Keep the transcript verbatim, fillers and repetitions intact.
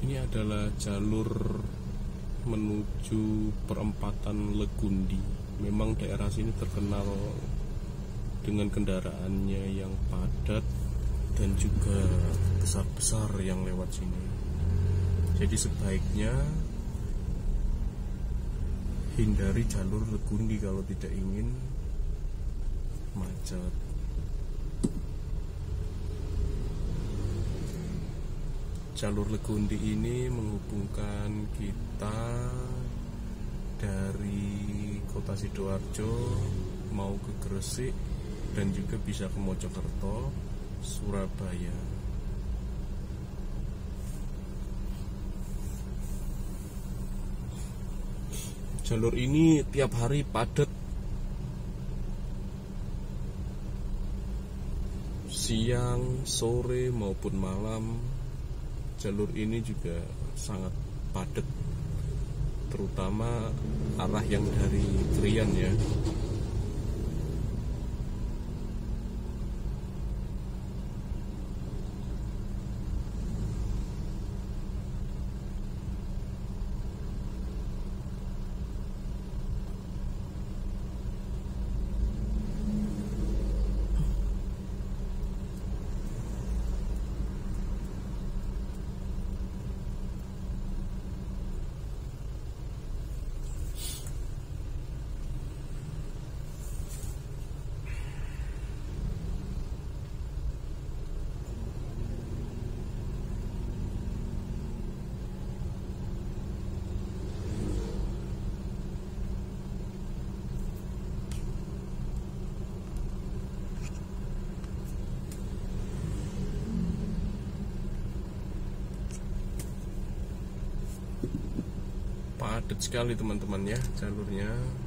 Ini adalah jalur menuju perempatan Legundi. Memang daerah sini terkenal dengan kendaraannya yang padat dan juga besar-besar yang lewat sini. Jadi sebaiknya hindari jalur Legundi kalau tidak ingin macet. Jalur Legundi ini menghubungkan kita dari kota Sidoarjo mau ke Gresik dan juga bisa ke Mojokerto, Surabaya. Jalur ini tiap hari padat, siang, sore maupun malam. Jalur ini juga sangat padat, terutama arah yang dari Krian ya. Padat sekali teman-teman ya jalurnya.